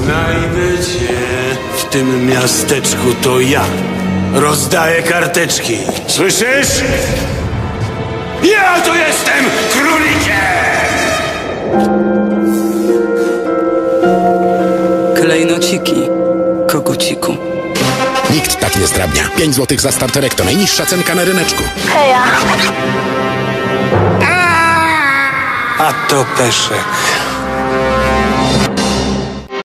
Znajdę cię w tym miasteczku, to ja rozdaję karteczki. Słyszysz? Ja tu jestem królikiem! Klejnociki, koguciku. Nikt tak nie zdrabnia. 5 złotych za starterek to najniższa cenka na ryneczku. Heja. A to Peszek.